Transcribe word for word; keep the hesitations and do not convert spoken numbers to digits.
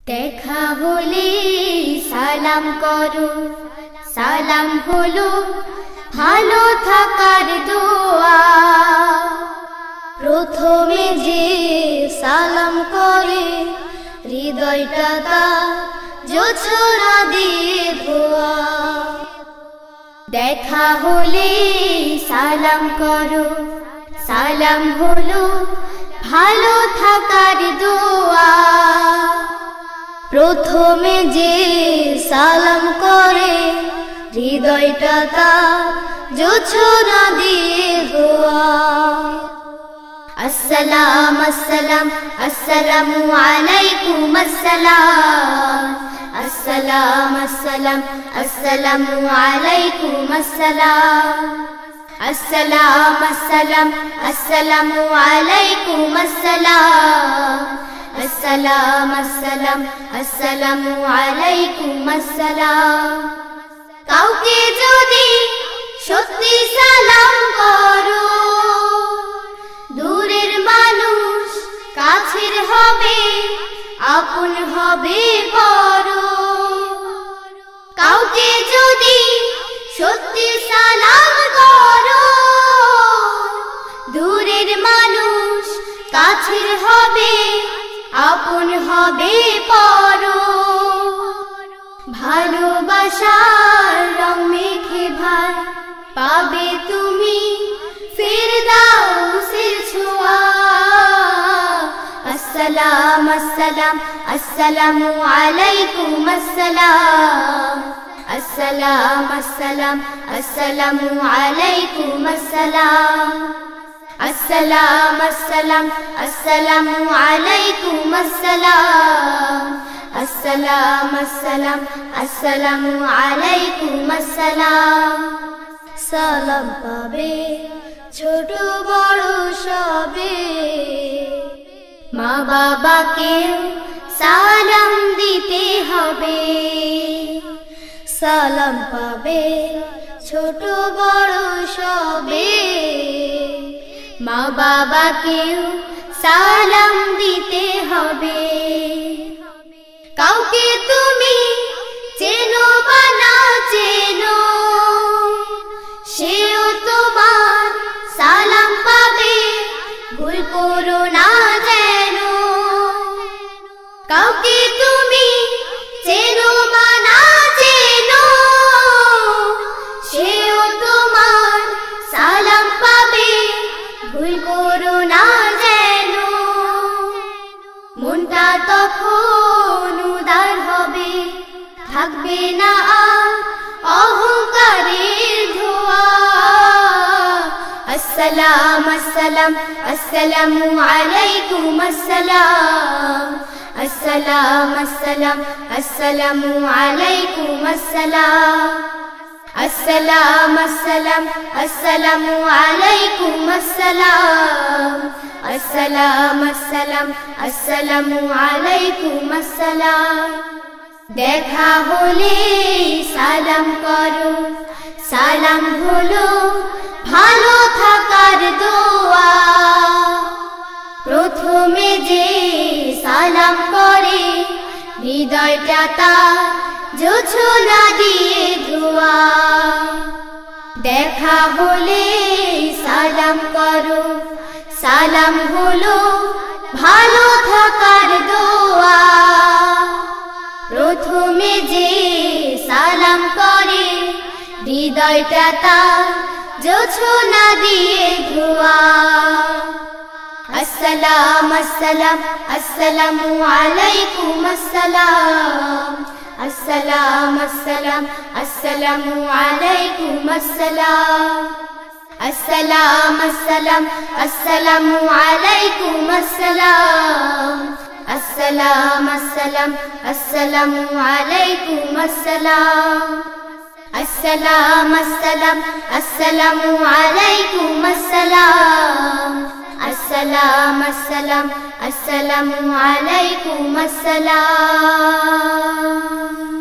দেখা হলে সালাম করো, সালাম হলো ভালো থাকার দোয়া। প্রথমে যে সালাম করে হৃদয়টা তার জোছনা দিয়ে ধোয়া। দেখা হলে সালাম করো, সালাম হলো ভালো থাকার দোয়া। প্রথমে যে সালাম করে হৃদয়টা তার জোছনা দিয়ে ধোয়া। আসসালাম আসসালাম আসসালামু আলাইকুম আসসালাম। আসসালাম আসসালাম আসসালামু আলাইকুম আসসালাম। আসসালাম আসসালাম আসসালামু আলাইকুম আসসালাম। আসসালাম আসসালাম আসসালামু আলাইকুম আসসালাম। কাউকে যদি সত্যি সালাম করো, দূরের মানুষ কাছের হবে, আপন হবে বড়। কাউকে যদি সত্যি সালাম করো, দূরের মানুষ কাছের হবে, আপন হবে পর। ভালোবাসার রং মেখে ভাই পাবে তুমি ফিরদাউসের ছোঁয়া। আসসালাম আসসালাম আসসালামু আলাইকুম আসসালাম। আসসালাম আসসালাম আসসালামু আলাইকুম আসসালাম। আসসালাম আসসালাম আসসালামু আলাইকুম আসসালাম। আসসালাম আসসালাম আসসালামু আলাইকুম আসসালাম। সালাম পাবে ছোট বড় সবে, মা বাবাকে সালাম দিতে হবে। সালাম পাবে ছোট বড় সবে, মা বাবাকেও সালাম দিতে হবে। কাউকে তুমি চেনো বা না চেনো, সেও তোমার সালাম পাবে, ভুল করো না যেন। কাউকে তুমি চেনো বা না চেনো, সেও তোমার সালাম পাবে, ভুল করো না যেন। মনটা তখন উদার হবে, থাকবে না আর অহংকারের ধোঁয়া। আসসালাম আসসালাম আসসালামু আলাইকুম আসসালাম। আসসালাম আসসালাম আসসালামু আলাইকুম আসসালাম। আসসালাম আসসালাম আসসালামু আলাইকুম আসসালাম। আসসালাম আসসালাম আসসালামু আলাইকুম আসসালাম। দেখা হলে সালাম করো, সালাম হলো ভালো থাকার দোয়া। প্রথমে যে সালাম করে হৃদয়টা তার জোছনা দিয়ে ধোয়া। দেখা হলে সালাম করো, সালাম হলো ভালো থাকার দোয়া। প্রথমে যে সালাম করে হৃদয়টা তার জোছনা দিয়ে ধোয়া। আসসালাম আসসালাম আসসালামু আলাইকুম আসসালাম। আসসালাম আসসালাম আসসালামু আলাইকুম আসসালাম। আসসালাম আসসালাম আসসালামু আলাইকুম আসসালাম। আসসালাম আসসালাম আসসালামু আলাইকুম আসসালাম। আসসালাম আসসালাম আসসালামু আলাইকুম আসসালাম। আসসালাম আসসালাম আসসালামু আলাইকুম আসসালাম।